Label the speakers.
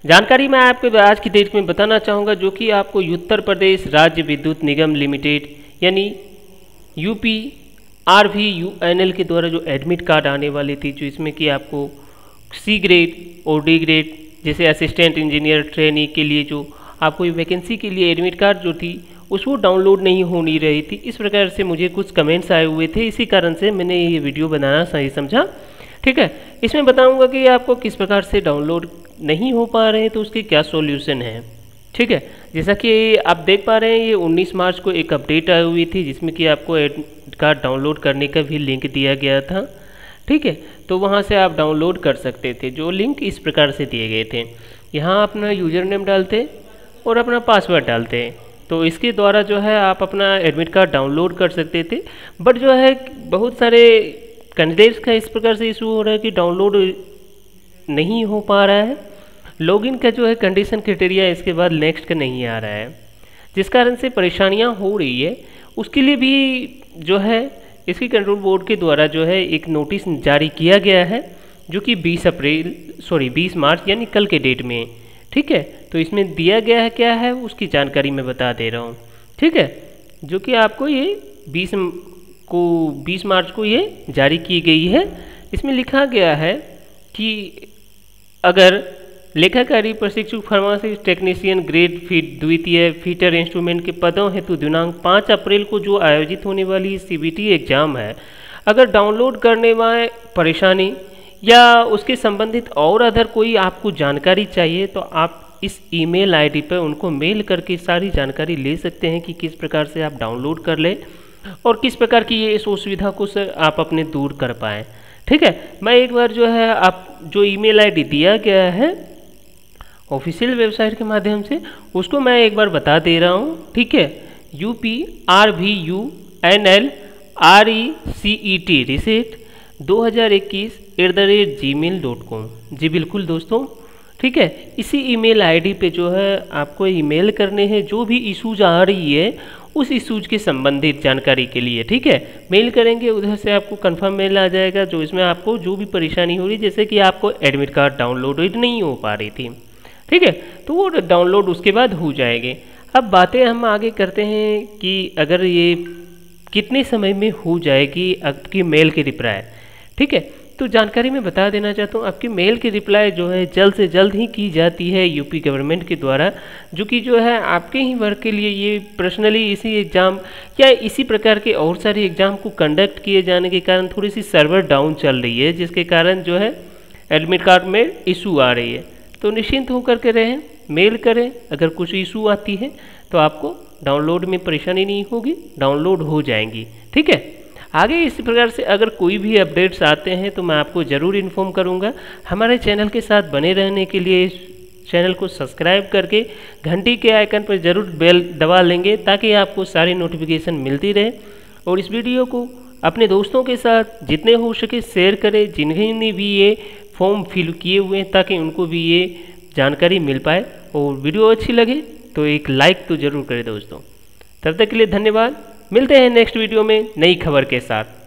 Speaker 1: जानकारी मैं आपको आज की डेट में बताना चाहूँगा, जो कि आपको उत्तर प्रदेश राज्य विद्युत निगम लिमिटेड यानी UPRVUNL के द्वारा जो एडमिट कार्ड आने वाली थी, जो इसमें कि आपको सी ग्रेड और डी ग्रेड जैसे असिस्टेंट इंजीनियर ट्रेनी के लिए जो आपको वैकेंसी के लिए एडमिट कार्ड जो थी उसको डाउनलोड नहीं होनी रही थी। इस प्रकार से मुझे कुछ कमेंट्स आए हुए थे, इसी कारण से मैंने ये वीडियो बनाना सही समझा। ठीक है, इसमें बताऊंगा कि आपको किस प्रकार से डाउनलोड नहीं हो पा रहे हैं तो उसके क्या सॉल्यूशन है। ठीक है, जैसा कि आप देख पा रहे हैं ये 19 मार्च को एक अपडेट आई हुई थी, जिसमें कि आपको एडमिट कार्ड डाउनलोड करने का भी लिंक दिया गया था। ठीक है, तो वहाँ से आप डाउनलोड कर सकते थे। जो लिंक इस प्रकार से दिए गए थे, यहाँ अपना यूज़र नेम डालते और अपना पासवर्ड डालते, तो इसके द्वारा जो है आप अपना एडमिट कार्ड डाउनलोड कर सकते थे। बट जो है बहुत सारे कैंडिडेट्स का इस प्रकार से इशू हो रहा है कि डाउनलोड नहीं हो पा रहा है, लॉगिन का जो है कंडीशन क्राइटेरिया इसके बाद नेक्स्ट का नहीं आ रहा है, जिस कारण से परेशानियां हो रही है। उसके लिए भी जो है इसकी कंट्रोल बोर्ड के द्वारा जो है एक नोटिस जारी किया गया है, जो कि 20 मार्च यानी कल के डेट में। ठीक है, तो इसमें दिया गया है क्या है उसकी जानकारी मैं बता दे रहा हूँ। ठीक है, जो कि आपको ये 20 मार्च को ये जारी की गई है। इसमें लिखा गया है कि अगर लेखाकारी प्रशिक्षु फार्मासिस्ट टेक्नीशियन ग्रेड द्वितीय फीटर इंस्ट्रूमेंट के पदों हेतु दिनांक 5 अप्रैल को जो आयोजित होने वाली CBT एग्जाम है, अगर डाउनलोड करने में परेशानी या उसके संबंधित और अदर कोई आपको जानकारी चाहिए तो आप इस ईमेल आईडी पर उनको मेल करके सारी जानकारी ले सकते हैं कि किस प्रकार से आप डाउनलोड कर लें और किस प्रकार की ये इस असुविधा को आप अपने दूर कर पाएँ। ठीक है, मैं एक बार जो है आप जो ईमेल आईडी दिया गया है ऑफिशियल वेबसाइट के माध्यम से उसको मैं एक बार बता दे रहा हूँ। ठीक है, UPRVUNL RECET रिसेट 2021@gmail.com। जी बिल्कुल दोस्तों, ठीक है, इसी ईमेल आईडी पे जो है आपको ईमेल करने हैं जो भी इशूज आ रही है उस इशूज के संबंधित जानकारी के लिए। ठीक है, मेल करेंगे, उधर से आपको कंफर्म मेल आ जाएगा जो इसमें आपको जो भी परेशानी हो रही, जैसे कि आपको एडमिट कार्ड डाउनलोड नहीं हो पा रही थी। ठीक है, तो वो डाउनलोड उसके बाद हो जाएंगे। अब बातें हम आगे करते हैं कि अगर ये कितने समय में हो जाएगी आपकी मेल की रिप्लाई। ठीक है, तो जानकारी मैं बता देना चाहता हूँ, आपकी मेल की रिप्लाई जो है जल्द से जल्द ही की जाती है यूपी गवर्नमेंट के द्वारा, जो कि जो है आपके ही वर्क के लिए ये पर्सनली इसी एग्ज़ाम या इसी प्रकार के और सारे एग्ज़ाम को कंडक्ट किए जाने के कारण थोड़ी सी सर्वर डाउन चल रही है, जिसके कारण जो है एडमिट कार्ड में इशू आ रही है। तो निश्चिंत होकर के रहें, मेल करें, अगर कुछ इशू आती है तो आपको डाउनलोड में परेशानी नहीं होगी, डाउनलोड हो जाएंगी। ठीक है, आगे इसी प्रकार से अगर कोई भी अपडेट्स आते हैं तो मैं आपको ज़रूर इन्फॉर्म करूंगा। हमारे चैनल के साथ बने रहने के लिए इस चैनल को सब्सक्राइब करके घंटी के आइकन पर ज़रूर बेल दबा लेंगे ताकि आपको सारी नोटिफिकेशन मिलती रहे। और इस वीडियो को अपने दोस्तों के साथ जितने हो सके शेयर करें, जिन्होंने भी ये फॉर्म फिल किए हुए हैं, ताकि उनको भी ये जानकारी मिल पाए। और वीडियो अच्छी लगे तो एक लाइक तो ज़रूर करें दोस्तों। तब तक के लिए धन्यवाद, मिलते हैं नेक्स्ट वीडियो में नई खबर के साथ।